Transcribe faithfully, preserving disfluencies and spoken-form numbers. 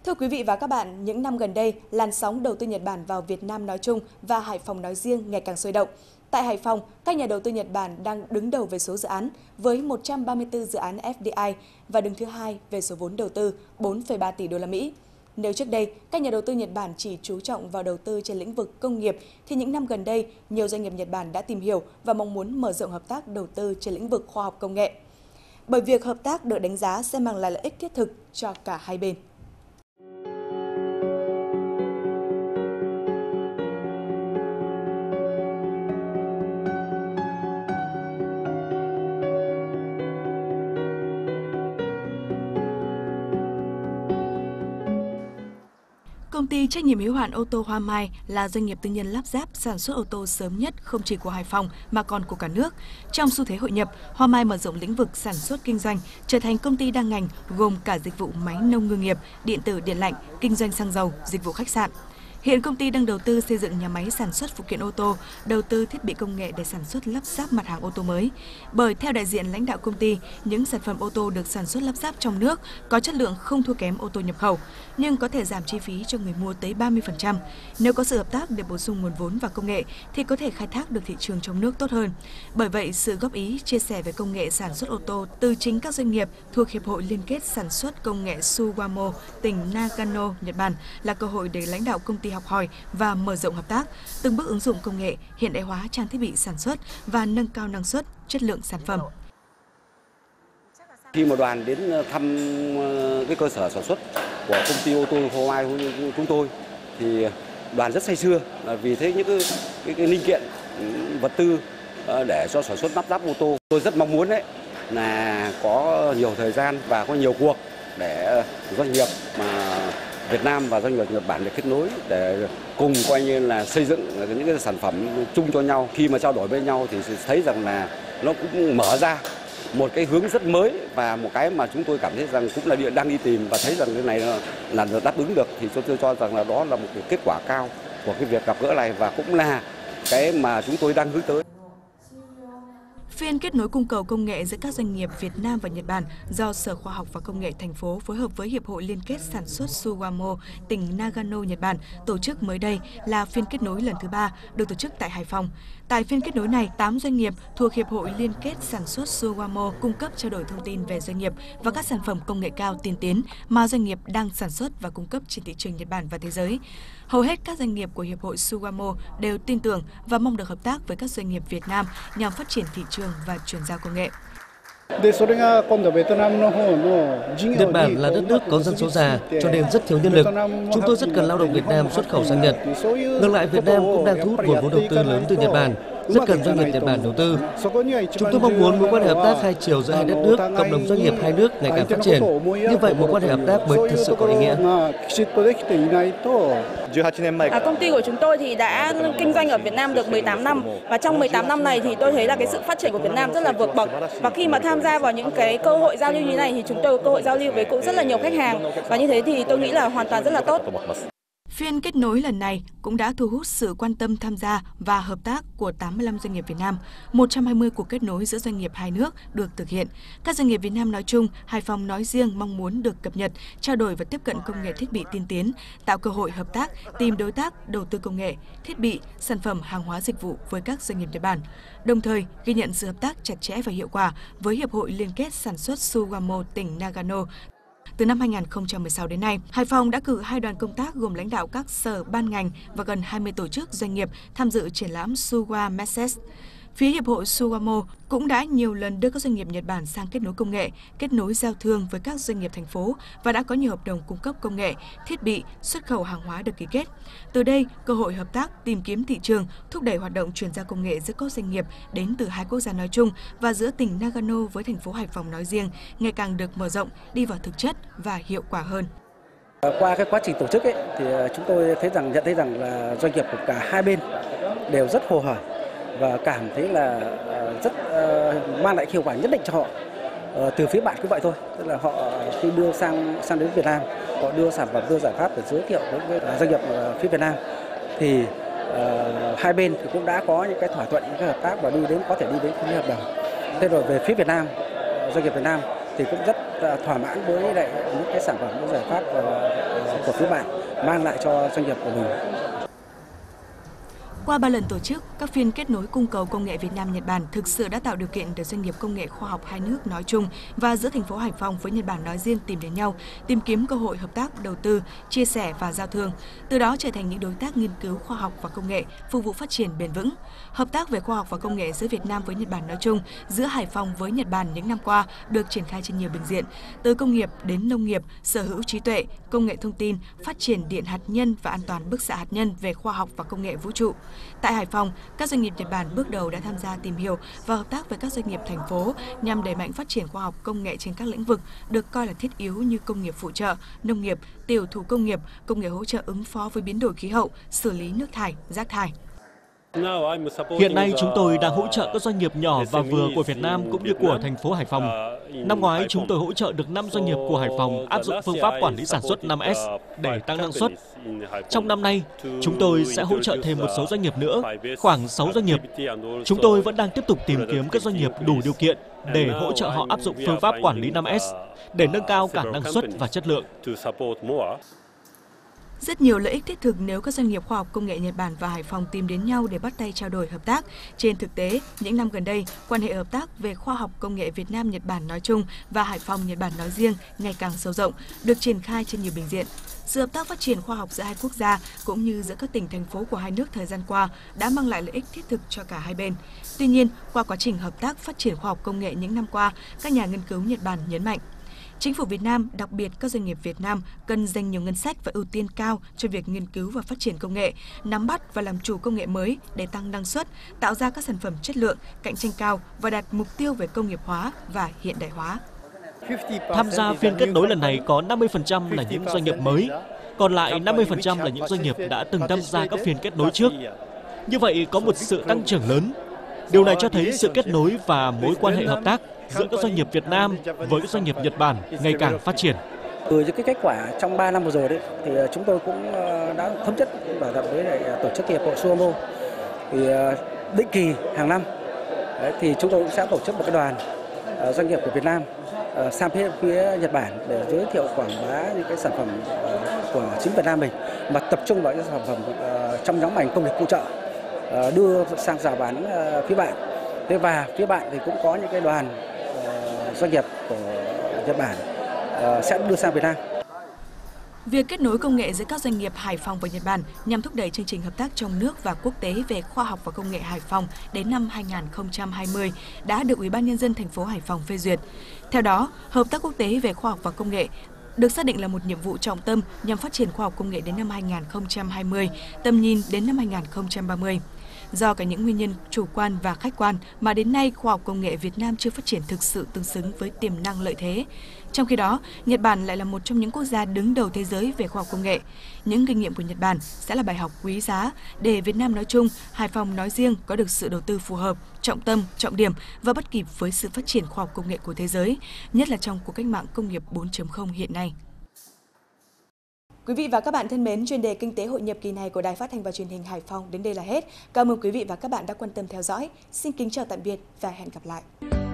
Thưa quý vị và các bạn, những năm gần đây, làn sóng đầu tư Nhật Bản vào Việt Nam nói chung và Hải Phòng nói riêng ngày càng sôi động. Tại Hải Phòng, các nhà đầu tư Nhật Bản đang đứng đầu về số dự án với một trăm ba mươi tư dự án ép đê i và đứng thứ hai về số vốn đầu tư bốn phẩy ba tỷ đô la Mỹ. Nếu trước đây, các nhà đầu tư Nhật Bản chỉ chú trọng vào đầu tư trên lĩnh vực công nghiệp, thì những năm gần đây, nhiều doanh nghiệp Nhật Bản đã tìm hiểu và mong muốn mở rộng hợp tác đầu tư trên lĩnh vực khoa học công nghệ. Bởi việc hợp tác được đánh giá sẽ mang lại lợi ích thiết thực cho cả hai bên. Công ty trách nhiệm hữu hạn ô tô Hoa Mai là doanh nghiệp tư nhân lắp ráp sản xuất ô tô sớm nhất không chỉ của Hải Phòng mà còn của cả nước. Trong xu thế hội nhập, Hoa Mai mở rộng lĩnh vực sản xuất kinh doanh, trở thành công ty đa ngành gồm cả dịch vụ máy nông ngư nghiệp, điện tử điện lạnh, kinh doanh xăng dầu, dịch vụ khách sạn. Hiện công ty đang đầu tư xây dựng nhà máy sản xuất phụ kiện ô tô, đầu tư thiết bị công nghệ để sản xuất lắp ráp mặt hàng ô tô mới. Bởi theo đại diện lãnh đạo công ty, những sản phẩm ô tô được sản xuất lắp ráp trong nước có chất lượng không thua kém ô tô nhập khẩu, nhưng có thể giảm chi phí cho người mua tới ba mươi phần trăm. Nếu có sự hợp tác để bổ sung nguồn vốn và công nghệ thì có thể khai thác được thị trường trong nước tốt hơn. Bởi vậy, sự góp ý, chia sẻ về công nghệ sản xuất ô tô từ chính các doanh nghiệp thuộc Hiệp hội Liên kết Sản xuất Công nghệ Sugamo, tỉnh Nagano, Nhật Bản là cơ hội để lãnh đạo công ty học hỏi và mở rộng hợp tác, từng bước ứng dụng công nghệ, hiện đại hóa trang thiết bị sản xuất và nâng cao năng suất, chất lượng sản phẩm. Khi mà đoàn đến thăm cái cơ sở sản xuất của công ty ô tô Hoa Mai chúng tôi thì đoàn rất say sưa vì thấy những cái, cái, cái linh kiện vật tư để cho sản xuất lắp ráp ô tô. Tôi rất mong muốn đấy là có nhiều thời gian và có nhiều cuộc để doanh nghiệp mà Việt Nam và doanh nghiệp Nhật Bản để kết nối để cùng coi như là xây dựng những cái sản phẩm chung cho nhau. Khi mà trao đổi với nhau thì thấy rằng là nó cũng mở ra một cái hướng rất mới và một cái mà chúng tôi cảm thấy rằng cũng là đang đi tìm và thấy rằng cái này là đáp ứng được, thì tôi cho rằng là đó là một cái kết quả cao của cái việc gặp gỡ này và cũng là cái mà chúng tôi đang hướng tới. Phiên kết nối cung cầu công nghệ giữa các doanh nghiệp Việt Nam và Nhật Bản do Sở Khoa học và Công nghệ thành phố phối hợp với Hiệp hội Liên kết Sản xuất Sugamo, tỉnh Nagano, Nhật Bản tổ chức mới đây là phiên kết nối lần thứ ba được tổ chức tại Hải Phòng. Tại phiên kết nối này, tám doanh nghiệp thuộc Hiệp hội Liên kết Sản xuất Sugamo cung cấp trao đổi thông tin về doanh nghiệp và các sản phẩm công nghệ cao tiên tiến mà doanh nghiệp đang sản xuất và cung cấp trên thị trường Nhật Bản và thế giới. Hầu hết các doanh nghiệp của Hiệp hội Sugamo đều tin tưởng và mong được hợp tác với các doanh nghiệp Việt Nam nhằm phát triển thị trường và chuyển giao công nghệ. Nhật Bản là đất nước có dân số già, cho nên rất thiếu nhân lực. Chúng tôi rất cần lao động Việt Nam xuất khẩu sang Nhật. Ngược lại, Việt Nam cũng đang thu hút nguồn vốn đầu tư lớn từ Nhật Bản, rất cần doanh nghiệp Nhật Bản đầu tư. Chúng tôi mong muốn mối quan hệ hợp tác hai chiều giữa hai đất nước, cộng đồng doanh nghiệp hai nước ngày càng phát triển. Như vậy, mối quan hệ hợp tác mới thật sự có ý nghĩa. À, công ty của chúng tôi thì đã kinh doanh ở Việt Nam được mười tám năm và trong mười tám năm này thì tôi thấy là cái sự phát triển của Việt Nam rất là vượt bậc, và khi mà tham gia vào những cái cơ hội giao lưu như thế này thì chúng tôi có cơ hội giao lưu với cũng rất là nhiều khách hàng, và như thế thì tôi nghĩ là hoàn toàn rất là tốt. Phiên kết nối lần này cũng đã thu hút sự quan tâm tham gia và hợp tác của tám mươi lăm doanh nghiệp Việt Nam. một trăm hai mươi cuộc kết nối giữa doanh nghiệp hai nước được thực hiện. Các doanh nghiệp Việt Nam nói chung, Hải Phòng nói riêng mong muốn được cập nhật, trao đổi và tiếp cận công nghệ thiết bị tiên tiến, tạo cơ hội hợp tác, tìm đối tác, đầu tư công nghệ, thiết bị, sản phẩm, hàng hóa dịch vụ với các doanh nghiệp Nhật Bản. Đồng thời, ghi nhận sự hợp tác chặt chẽ và hiệu quả với Hiệp hội Liên kết Sản xuất Sugamo tỉnh Nagano. Từ năm hai nghìn không trăm mười sáu đến nay, Hải Phòng đã cử hai đoàn công tác gồm lãnh đạo các sở, ban ngành và gần hai mươi tổ chức doanh nghiệp tham dự triển lãm Suwa Messes. Phía Hiệp hội Sugamo cũng đã nhiều lần đưa các doanh nghiệp Nhật Bản sang kết nối công nghệ, kết nối giao thương với các doanh nghiệp thành phố và đã có nhiều hợp đồng cung cấp công nghệ, thiết bị, xuất khẩu hàng hóa được ký kết. Từ đây, cơ hội hợp tác tìm kiếm thị trường, thúc đẩy hoạt động chuyển giao công nghệ giữa các doanh nghiệp đến từ hai quốc gia nói chung và giữa tỉnh Nagano với thành phố Hải Phòng nói riêng ngày càng được mở rộng, đi vào thực chất và hiệu quả hơn. Qua cái quá trình tổ chức ấy, thì chúng tôi thấy rằng nhận thấy rằng là doanh nghiệp của cả hai bên đều rất hồ hởi và cảm thấy là rất uh, mang lại hiệu quả nhất định cho họ. Uh, từ phía bạn cũng vậy thôi, tức là họ khi đưa sang sang đến Việt Nam, họ đưa sản phẩm, đưa giải pháp để giới thiệu đối với doanh nghiệp uh, phía Việt Nam, thì uh, hai bên thì cũng đã có những cái thỏa thuận, những cái hợp tác và đi đến có thể đi đến những hợp đồng. Thế rồi về phía Việt Nam, doanh nghiệp Việt Nam thì cũng rất thỏa mãn với lại những cái sản phẩm, những giải pháp của phía bạn mang lại cho doanh nghiệp của mình. Qua ba lần tổ chức, các phiên kết nối cung cầu công nghệ Việt Nam-Nhật Bản thực sự đã tạo điều kiện để doanh nghiệp công nghệ khoa học hai nước nói chung và giữa thành phố Hải Phòng với Nhật Bản nói riêng tìm đến nhau, tìm kiếm cơ hội hợp tác, đầu tư, chia sẻ và giao thương, từ đó trở thành những đối tác nghiên cứu khoa học và công nghệ, phục vụ phát triển bền vững. Hợp tác về khoa học và công nghệ giữa Việt Nam với Nhật Bản nói chung, giữa Hải Phòng với Nhật Bản những năm qua được triển khai trên nhiều bình diện, từ công nghiệp đến nông nghiệp, sở hữu trí tuệ, công nghệ thông tin, phát triển điện hạt nhân và an toàn bức xạ hạt nhân về khoa học và công nghệ vũ trụ. Tại Hải Phòng, các doanh nghiệp Nhật Bản bước đầu đã tham gia tìm hiểu và hợp tác với các doanh nghiệp thành phố nhằm đẩy mạnh phát triển khoa học công nghệ trên các lĩnh vực được coi là thiết yếu như công nghiệp phụ trợ, nông nghiệp, tiểu thủ công nghiệp, công nghệ hỗ trợ ứng phó với biến đổi khí hậu, xử lý nước thải, rác thải. Hiện nay chúng tôi đang hỗ trợ các doanh nghiệp nhỏ và vừa của Việt Nam cũng như của thành phố Hải Phòng. Năm ngoái chúng tôi hỗ trợ được năm doanh nghiệp của Hải Phòng áp dụng phương pháp quản lý sản xuất năm S để tăng năng suất. Trong năm nay, chúng tôi sẽ hỗ trợ thêm một số doanh nghiệp nữa, khoảng sáu doanh nghiệp. Chúng tôi vẫn đang tiếp tục tìm kiếm các doanh nghiệp đủ điều kiện để hỗ trợ họ áp dụng phương pháp quản lý năm S để nâng cao cả năng suất và chất lượng. Rất nhiều lợi ích thiết thực nếu các doanh nghiệp khoa học công nghệ Nhật Bản và Hải Phòng tìm đến nhau để bắt tay trao đổi hợp tác. Trên thực tế, những năm gần đây, quan hệ hợp tác về khoa học công nghệ Việt Nam Nhật Bản nói chung và Hải Phòng Nhật Bản nói riêng ngày càng sâu rộng, được triển khai trên nhiều bình diện. Sự hợp tác phát triển khoa học giữa hai quốc gia cũng như giữa các tỉnh thành phố của hai nước thời gian qua đã mang lại lợi ích thiết thực cho cả hai bên. Tuy nhiên, qua quá trình hợp tác phát triển khoa học công nghệ những năm qua, các nhà nghiên cứu Nhật Bản nhấn mạnh Chính phủ Việt Nam, đặc biệt các doanh nghiệp Việt Nam, cần dành nhiều ngân sách và ưu tiên cao cho việc nghiên cứu và phát triển công nghệ, nắm bắt và làm chủ công nghệ mới để tăng năng suất, tạo ra các sản phẩm chất lượng, cạnh tranh cao và đạt mục tiêu về công nghiệp hóa và hiện đại hóa. Tham gia phiên kết nối lần này có năm mươi phần trăm là những doanh nghiệp mới, còn lại năm mươi phần trăm là những doanh nghiệp đã từng tham gia các phiên kết nối trước. Như vậy có một sự tăng trưởng lớn. Điều này cho thấy sự kết nối và mối quan hệ hợp tác giữa các doanh nghiệp Việt Nam với các doanh nghiệp Nhật Bản ngày càng phát triển. Từ những cái kết quả trong ba năm vừa rồi đấy, thì chúng tôi cũng đã thống nhất thỏa thuận với lại tổ chức hiệp hội Suomo. Thì định kỳ hàng năm đấy, thì chúng tôi cũng sẽ tổ chức một cái đoàn doanh nghiệp của Việt Nam sang phía, phía Nhật Bản để giới thiệu quảng bá những cái sản phẩm của chính Việt Nam mình, mà tập trung vào những sản phẩm trong nhóm ngành công nghiệp phụ trợ đưa sang rao bán phía bạn. Thế và phía bạn thì cũng có những cái đoàn uh, doanh nghiệp của Nhật Bản uh, sẽ đưa sang Việt Nam. Việc kết nối công nghệ giữa các doanh nghiệp Hải Phòng và Nhật Bản nhằm thúc đẩy chương trình hợp tác trong nước và quốc tế về khoa học và công nghệ Hải Phòng đến năm hai nghìn không trăm hai mươi đã được Ủy ban Nhân dân thành phố Hải Phòng phê duyệt. Theo đó, hợp tác quốc tế về khoa học và công nghệ được xác định là một nhiệm vụ trọng tâm nhằm phát triển khoa học công nghệ đến năm hai nghìn không trăm hai mươi, tầm nhìn đến năm hai nghìn không trăm ba mươi. Do cả những nguyên nhân chủ quan và khách quan mà đến nay khoa học công nghệ Việt Nam chưa phát triển thực sự tương xứng với tiềm năng lợi thế. Trong khi đó, Nhật Bản lại là một trong những quốc gia đứng đầu thế giới về khoa học công nghệ. Những kinh nghiệm của Nhật Bản sẽ là bài học quý giá để Việt Nam nói chung, Hải Phòng nói riêng có được sự đầu tư phù hợp, trọng tâm, trọng điểm và bắt kịp với sự phát triển khoa học công nghệ của thế giới, nhất là trong cuộc cách mạng công nghiệp bốn chấm không hiện nay. Quý vị và các bạn thân mến, chuyên đề Kinh tế hội nhập kỳ này của Đài Phát thanh và Truyền hình Hải Phòng đến đây là hết. Cảm ơn quý vị và các bạn đã quan tâm theo dõi. Xin kính chào tạm biệt và hẹn gặp lại.